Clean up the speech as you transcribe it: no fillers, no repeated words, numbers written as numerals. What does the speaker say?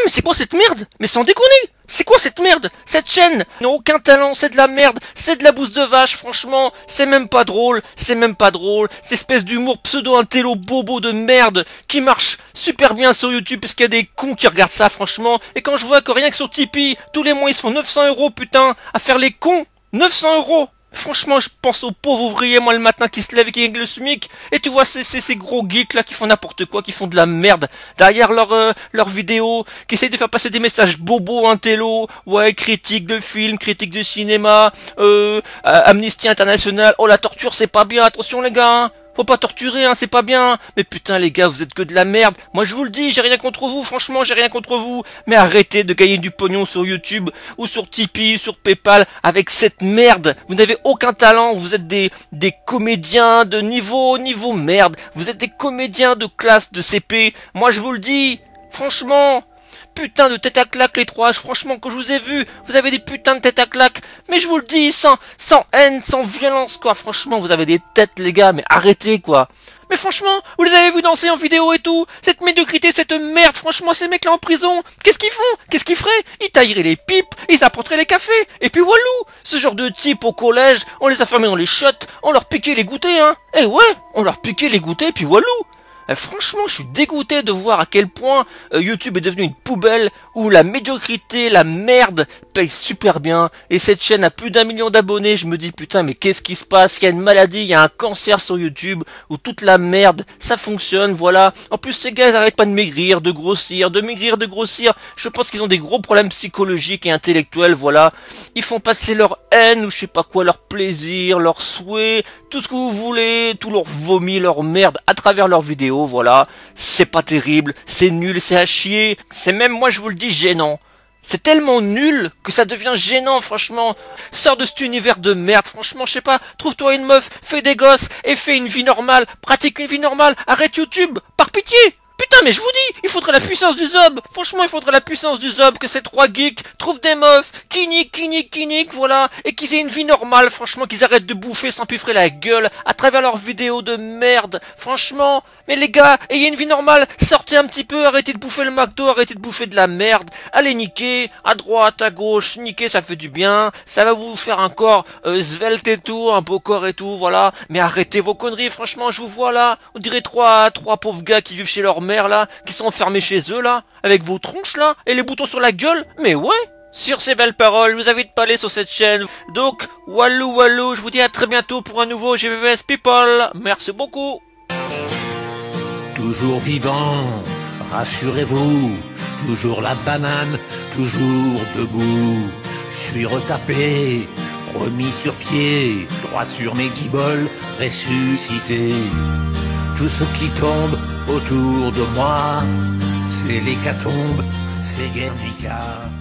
mais c'est quoi cette merde? Mais sans déconner! C'est quoi cette merde? Cette chaîne n'a aucun talent, c'est de la merde, c'est de la bouse de vache, franchement, c'est même pas drôle, cette espèce d'humour pseudo-intello bobo de merde qui marche super bien sur YouTube parce qu'il y a des cons qui regardent ça, franchement, et quand je vois que rien que sur Tipeee, tous les mois ils se font 900 €, putain, à faire les cons, 900 €. Franchement, je pense aux pauvres ouvriers, moi, le matin, qui se lèvent et qui gagnent le SMIC. Et tu vois, ces gros geeks, là, qui font n'importe quoi, qui font de la merde. Derrière leurs vidéos, qui essayent de faire passer des messages bobos, intello, ouais, critiques de films, critiques de cinéma, Amnesty International. Oh, la torture, c'est pas bien, attention, les gars, hein. Faut pas torturer, hein, c'est pas bien. Mais putain, les gars, vous êtes que de la merde. Moi, je vous le dis, j'ai rien contre vous, franchement, j'ai rien contre vous. Mais arrêtez de gagner du pognon sur YouTube, ou sur Tipeee, sur PayPal, avec cette merde. Vous n'avez aucun talent, vous êtes des comédiens de niveau merde. Vous êtes des comédiens de classe de CP. Moi, je vous le dis, franchement. Putain de tête à claque les trois, franchement que je vous ai vu, vous avez des putains de têtes à claque, mais je vous le dis, sans haine, sans violence quoi, franchement vous avez des têtes les gars, mais arrêtez quoi. Mais franchement, vous les avez vus danser en vidéo et tout, cette médiocrité, cette merde, franchement ces mecs là en prison, qu'est-ce qu'ils font? Qu'est-ce qu'ils feraient? Ils tailleraient les pipes, ils apporteraient les cafés, et puis walou, ce genre de type au collège, on les a fermés dans les chiottes, on leur piquait les goûters hein, eh ouais, on leur piquait les goûters, puis walou. Franchement, je suis dégoûté de voir à quel point YouTube est devenu une poubelle où la médiocrité, la merde paye super bien. Et cette chaîne a plus d'1 million d'abonnés. Je me dis putain, mais qu'est-ce qui se passe? Il y a une maladie, il y a un cancer sur YouTube où toute la merde, ça fonctionne, voilà. En plus, ces gars, ils arrêtent pas de maigrir, de grossir, de maigrir, de grossir. Je pense qu'ils ont des gros problèmes psychologiques et intellectuels, voilà. Ils font passer leur haine ou je sais pas quoi, leur plaisir, leur souhait, tout ce que vous voulez, tout leur vomi, leur merde à travers leurs vidéos. Voilà, c'est pas terrible, c'est nul, c'est à chier, c'est même, moi je vous le dis, gênant. C'est tellement nul que ça devient gênant, franchement. Sors de cet univers de merde, franchement, je sais pas, trouve-toi une meuf, fais des gosses et fais une vie normale, pratique une vie normale, arrête YouTube, par pitié. Putain, mais je vous dis, il faudrait la puissance du zob. Franchement, il faudrait la puissance du zob, que ces trois geeks trouvent des meufs, qui niquent, voilà, et qu'ils aient une vie normale, franchement, qu'ils arrêtent de bouffer, s'empiffrer la gueule à travers leurs vidéos de merde. Franchement, mais les gars, ayez une vie normale, sortez un petit peu, arrêtez de bouffer le McDo, arrêtez de bouffer de la merde, allez niquer, à droite, à gauche, niquer, ça fait du bien, ça va vous faire un corps svelte et tout, un beau corps et tout, voilà, mais arrêtez vos conneries, franchement, je vous vois là, on dirait trois pauvres gars qui vivent chez leur mère là, qui sont enfermés chez eux là, avec vos tronches là, et les boutons sur la gueule, mais ouais. Sur ces belles paroles, je vous invite pas aller sur cette chaîne, donc, walou, je vous dis à très bientôt pour un nouveau GVVS People, merci beaucoup. Toujours vivant, rassurez-vous, toujours la banane, toujours debout. Je suis retapé, remis sur pied, droit sur mes guiboles, ressuscité. Tout ce qui tombe autour de moi, c'est l'hécatombe, c'est Guernica.